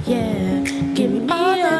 Yeah, give me all.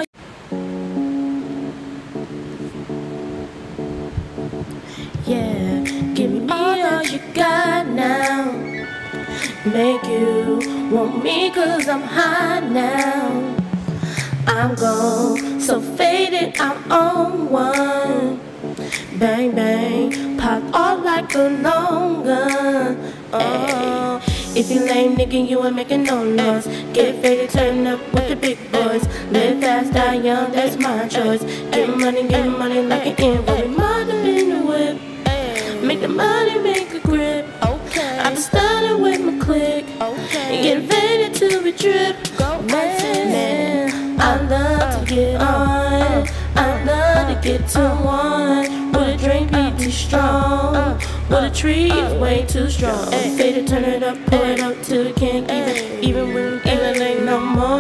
Yeah, give me all you got now. Make you want me 'cause I'm high now. I'm gone, so faded, I'm on one. Bang, bang, pop off like a long gun. Oh, if you lame nigga, you ain't making no noise. Get faded, turn up with the big boys. Live fast, die young, that's my choice. Get money like an invoice. Mother in the whip. Make the money, make a grip. Okay. I'm starting with my click. Okay. Get ready to be drip. Go man, I love to get on. I love to get to one. Would a drink be too strong? Would a tree is way too strong? Fade it, turn it up, pull it up till it can't keep it. Even when it ain't no more.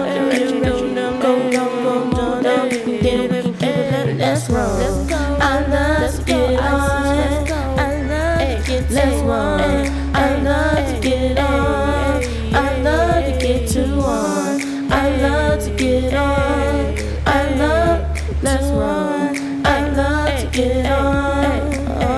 Let's roll. I love to get on. Let's roll. I love to get on. I love to get to one. I love to get on. I love. Let's roll. I love to get on.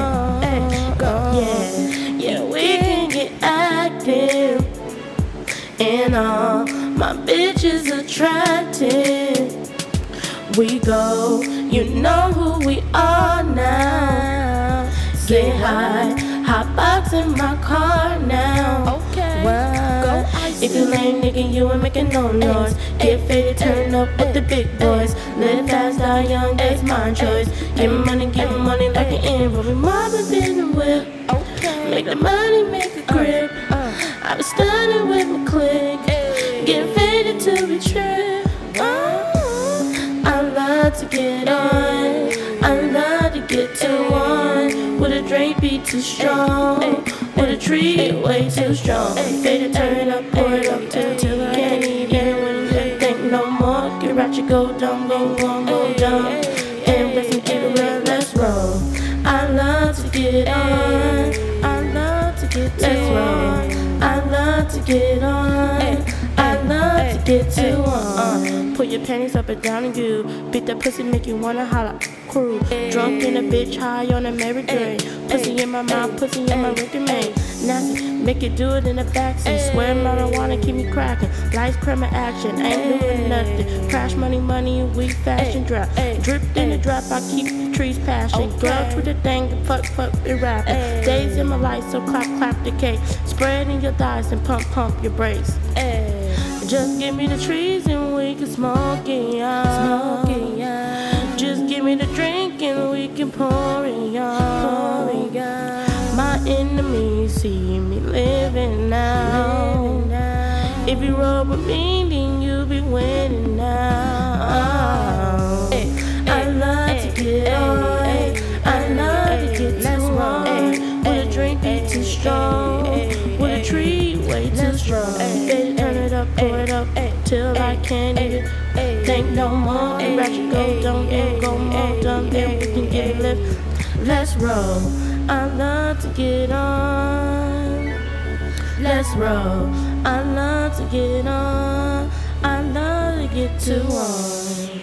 Yeah, we can get active, and all my bitches attractive. We go, you know who we are now. Get high, hot box in my car now. Okay. Well, if you lame nigga, you ain't making no noise. Get faded, turn up with the big boys. Live fast, die young, that's my choice. Give me money like an invoice. Mother in the whip. Okay. Make the money, make a grip. I was starting with my click. Get faded to be trip. I love to get on. I love to get to one. Would a drink be too strong? Would a tree way too strong? Fade it, turn up, pour it up till I can't even think no more. Get ratchet, go dumb, go dumb. And let's get it real, let's roll. I love to get on. I love to get to one. I love to get on. I love to get to one. Put your panties up and down and you beat that pussy, make you wanna holla. Crew, drunk in a bitch, high on a Mary Jane. Pussy in my mouth, pussy in my Ricky May. Nasty, make it do it in the backseat. Swear marijuana keep me cracking. Lights, crema action, ain't doing nothing. Crash money, weak fashion drop. Dripped in the drop, I keep the trees passion. Girl to the thing, fuck, and rapping. Days in my life, so clap the cake. Spread in your thighs and pump your brakes. Just give me the trees and we can smoke it out. Just give me the drink and we can pour it out. My enemies see me living now. If you roll with me, then you'll be winning now. I love to get on. I love to get to one. Would a drink be too strong? Would a tree way too strong? Turn it up, pour it up till I can't even think no more. And ratchet go dumb, and go more dumb, and we can get a lift. Let's roll. I love to get on. Let's roll. I love to get on. I love to get to one.